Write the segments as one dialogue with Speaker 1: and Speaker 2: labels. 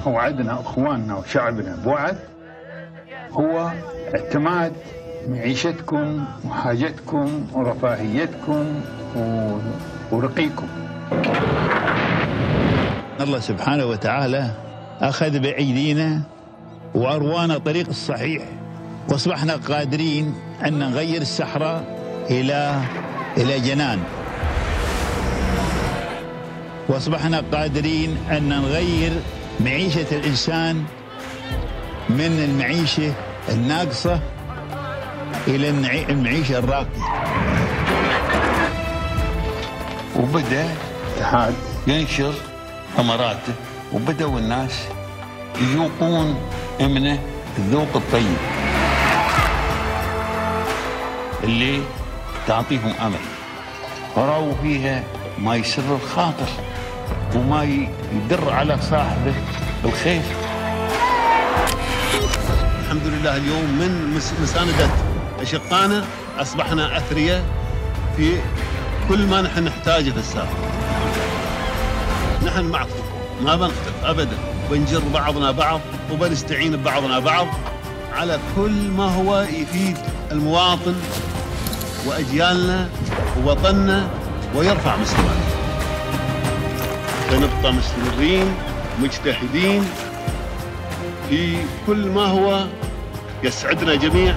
Speaker 1: وعدنا اخواننا وشعبنا بوعد هو اعتماد معيشتكم وحاجتكم ورفاهيتكم ورقيكم.
Speaker 2: الله سبحانه وتعالى أخذ بأيدينا وأروانا طريق الصحيح، وأصبحنا قادرين أن نغير الصحراء إلى جنان، وأصبحنا قادرين أن نغير معيشة الإنسان من المعيشة الناقصة إلى المعيشة الراقية.
Speaker 3: وبدأ الاتحاد ينشر ثمراته، وبدأوا الناس يذوقون منه الذوق الطيب اللي تعطيهم أمل، ورأوا فيها ما يسر الخاطر وما يدر على صاحبه بالخير.
Speaker 4: الحمد لله اليوم من مساندة أشقانا أصبحنا أثرياء في كل ما نحن نحتاجه في الساحة. نحن معكم ما بنختلف أبدا، بنجر بعضنا بعض وبنستعين ببعضنا بعض على كل ما هو يفيد المواطن وأجيالنا ووطننا ويرفع مستوانا. سنبقى مستمرين مجتهدين في كل ما هو يسعدنا جميع،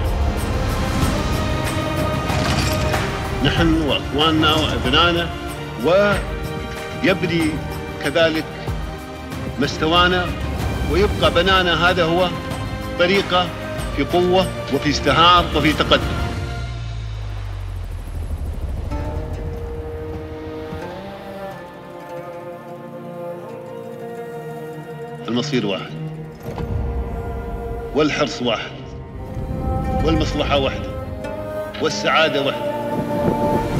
Speaker 4: نحن وأخواننا وأبنائنا، ويبني كذلك مستوانا ويبقى بنانا. هذا هو طريقة في قوة وفي ازدهار وفي تقدم. المصير واحد، والحرص واحد، والمصلحة واحدة، والسعادة واحدة.